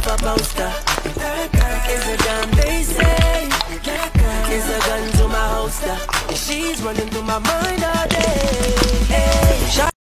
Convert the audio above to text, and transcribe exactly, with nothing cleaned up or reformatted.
off a poster. It's a gun, they say. It's a gun to my holster. She's running through my mind all day. Hey,